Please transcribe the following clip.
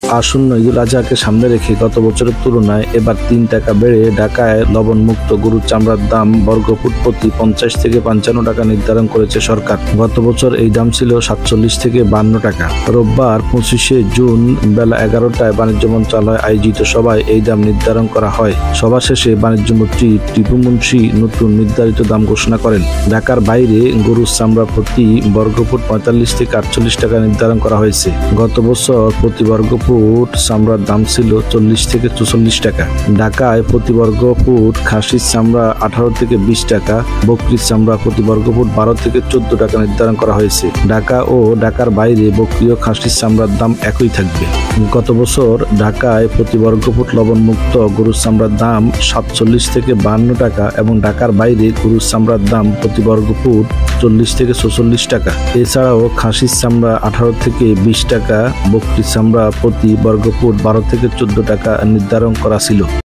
আসন্ন ঈদুল আজহাকে সামনে রেখে গত বছরের তুলনায় এবার 3 টাকা বেড়ে ঢাকায় লবণমুক্ত গরুর চামড়ার দাম বর্গফুট প্রতি 50 থেকে 55 টাকা নির্ধারণ করেছে সরকার। গত বছর এই দাম ছিল 47 থেকে 52 টাকা। রোববার 25শে জুন বেলা 11টায় বাণিজ্য মন্ত্রণালয় আয়োজিত সভায় এই দাম নির্ধারণ করা হয়। সভা শেষে বাণিজ্যমন্ত্রী টিপু মুন্সি নতুন নির্ধারিত দাম ঘোষণা করেন। ঢাকার বাইরে গরুর চামড়া প্রতি বর্গফুট 45 থেকে 48 টাকা নির্ধারণ করা হয়েছে। গত বছর প্রতি বর্গফুট চামড়ার দাম ছিল 40 থেকে 44 টাকা। ঢাকায় প্রতি বর্গফুট খাসির চামড়া 18 থেকে 20 টাকা, বকরির চামড়া প্রতি বর্গফুট 12 থেকে 14 টাকা নির্ধারণ করা হয়েছে। ঢাকা ও ঢাকার বাইরে বকরি ও খাসির চামড়ার দাম একই থাকবে। গত বছর ঢাকায় প্রতি বর্গফুট লবণমুক্ত গরুর চামড়ার দাম 47 থেকে 52 টাকা এবং ঢাকার বাইরে গরুর চামড়ার দাম প্রতি বর্গফুট 40 থেকে 46 টাকা। এছাড়াও খাসির চামড়া 18 থেকে 20 টাকা, বকরির চামড়া প্রতি বর্গফুট 12 থেকে 14 টাকা নির্ধারণ করা ছিল।